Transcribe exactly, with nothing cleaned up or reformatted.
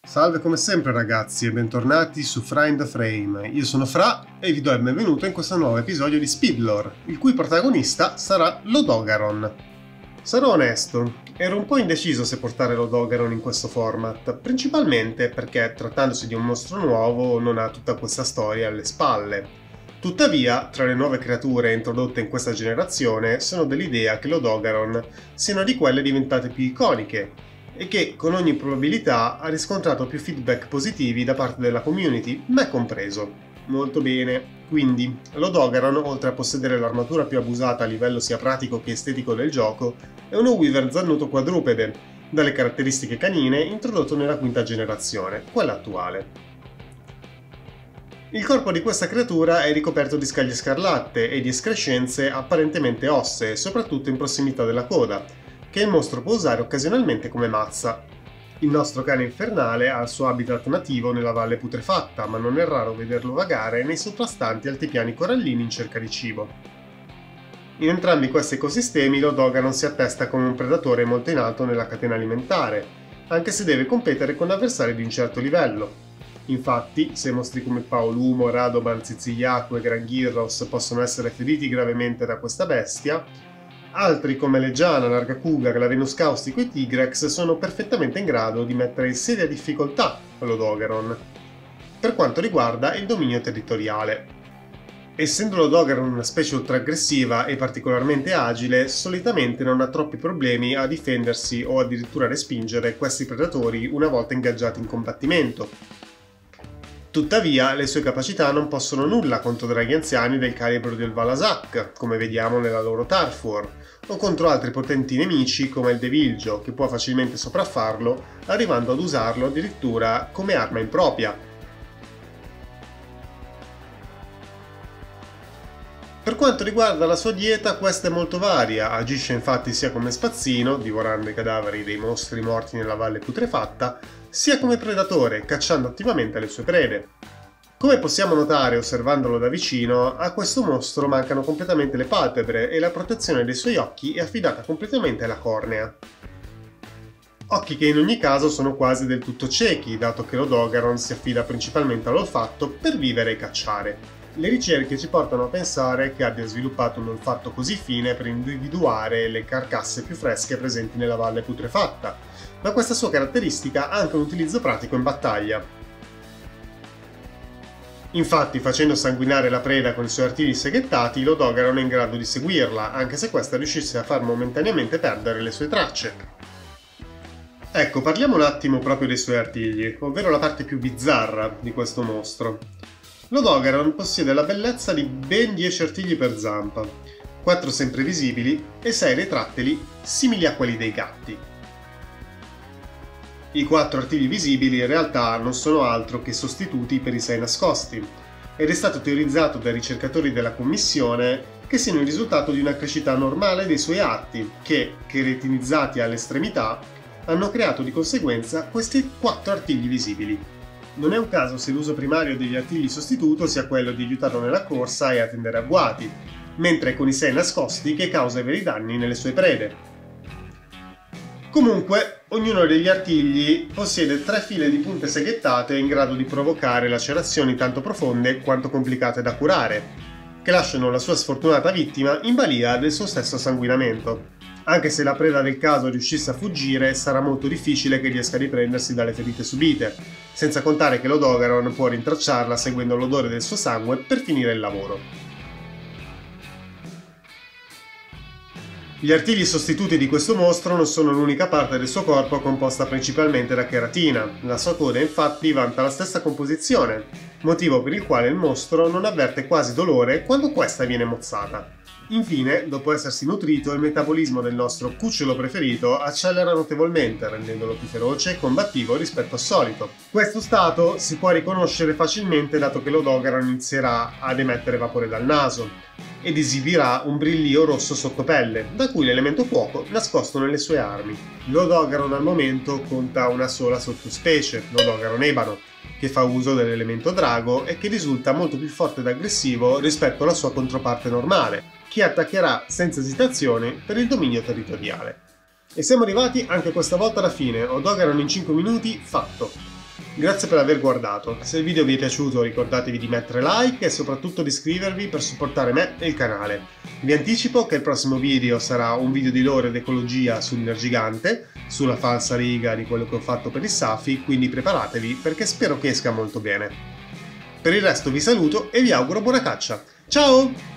Salve come sempre ragazzi e bentornati su Fra in the Frame. Io sono Fra e vi do il benvenuto in questo nuovo episodio di Speedlore, il cui protagonista sarà Lodogaron. Sarò onesto, ero un po' indeciso se portare Lodogaron in questo format, principalmente perché trattandosi di un mostro nuovo non ha tutta questa storia alle spalle. Tuttavia, tra le nuove creature introdotte in questa generazione, sono dell'idea che Lodogaron siano di quelle diventate più iconiche, e che con ogni probabilità ha riscontrato più feedback positivi da parte della community, me compreso. Molto bene, quindi Lodogaron, oltre a possedere l'armatura più abusata a livello sia pratico che estetico del gioco, è uno wyvern zannuto quadrupede, dalle caratteristiche canine introdotto nella quinta generazione, quella attuale. Il corpo di questa creatura è ricoperto di scaglie scarlatte e di escrescenze apparentemente ossee, soprattutto in prossimità della coda, che il mostro può usare occasionalmente come mazza. Il nostro cane infernale ha il suo habitat nativo nella valle putrefatta, ma non è raro vederlo vagare nei sovrastanti altipiani corallini in cerca di cibo. In entrambi questi ecosistemi Lodogaron si attesta come un predatore molto in alto nella catena alimentare, anche se deve competere con avversari di un certo livello. Infatti, se mostri come Paolumo, Radoban, Ziziyaku e Granghirros possono essere feriti gravemente da questa bestia, altri come Legiana, Largacugar, la Venus Caustico e Tigrex sono perfettamente in grado di mettere in seria difficoltà a Lodogaron per quanto riguarda il dominio territoriale. Essendo Lodogaron una specie ultra aggressiva e particolarmente agile, solitamente non ha troppi problemi a difendersi o addirittura respingere questi predatori una volta ingaggiati in combattimento. Tuttavia, le sue capacità non possono nulla contro draghi anziani del calibro del Valasak, come vediamo nella loro Turf War, o contro altri potenti nemici come il Devilgio, che può facilmente sopraffarlo, arrivando ad usarlo addirittura come arma impropria. Per quanto riguarda la sua dieta, questa è molto varia, agisce infatti sia come spazzino, divorando i cadaveri dei mostri morti nella valle putrefatta, sia come predatore, cacciando attivamente le sue prede. Come possiamo notare osservandolo da vicino, a questo mostro mancano completamente le palpebre e la protezione dei suoi occhi è affidata completamente alla cornea. Occhi che in ogni caso sono quasi del tutto ciechi, dato che Lodogaron si affida principalmente all'olfatto per vivere e cacciare. Le ricerche ci portano a pensare che abbia sviluppato un olfatto così fine per individuare le carcasse più fresche presenti nella valle putrefatta, ma questa sua caratteristica ha anche un utilizzo pratico in battaglia. Infatti, facendo sanguinare la preda con i suoi artigli seghettati, Lodogaron è in grado di seguirla, anche se questa riuscisse a far momentaneamente perdere le sue tracce. Ecco, parliamo un attimo proprio dei suoi artigli, ovvero la parte più bizzarra di questo mostro. Lodogaron possiede la bellezza di ben dieci artigli per zampa, quattro sempre visibili e sei retrattili simili a quelli dei gatti. I quattro artigli visibili in realtà non sono altro che sostituti per i sei nascosti, ed è stato teorizzato dai ricercatori della commissione che siano il risultato di una crescita normale dei suoi arti, che, keratinizzati alle estremità, hanno creato di conseguenza questi quattro artigli visibili. Non è un caso se l'uso primario degli artigli sostituto sia quello di aiutarlo nella corsa e a tendere agguati, mentre è con i sei nascosti che causa veri danni nelle sue prede. Comunque, ognuno degli artigli possiede tre file di punte seghettate in grado di provocare lacerazioni tanto profonde quanto complicate da curare, che lasciano la sua sfortunata vittima in balia del suo stesso sanguinamento. Anche se la preda del caso riuscisse a fuggire, sarà molto difficile che riesca a riprendersi dalle ferite subite, senza contare che Lodogaron può rintracciarla seguendo l'odore del suo sangue per finire il lavoro. Gli artigli sostituti di questo mostro non sono l'unica parte del suo corpo composta principalmente da cheratina. La sua coda infatti vanta la stessa composizione, motivo per il quale il mostro non avverte quasi dolore quando questa viene mozzata. Infine, dopo essersi nutrito, il metabolismo del nostro cucciolo preferito accelera notevolmente, rendendolo più feroce e combattivo rispetto al solito. Questo stato si può riconoscere facilmente dato che Lodogaron inizierà ad emettere vapore dal naso ed esibirà un brillio rosso sottopelle, da cui l'elemento fuoco nascosto nelle sue armi. Lodogaron al momento conta una sola sottospecie, Lodogaron ebano, che fa uso dell'elemento drago e che risulta molto più forte ed aggressivo rispetto alla sua controparte normale, che attaccherà senza esitazione per il dominio territoriale. E siamo arrivati anche questa volta alla fine, Lodogaron in cinque minuti fatto. Grazie per aver guardato, se il video vi è piaciuto ricordatevi di mettere like e soprattutto di iscrivervi per supportare me e il canale. Vi anticipo che il prossimo video sarà un video di lore ed ecologia sull'Energigante, sulla falsa riga di quello che ho fatto per il Safi, quindi preparatevi perché spero che esca molto bene. Per il resto vi saluto e vi auguro buona caccia. Ciao!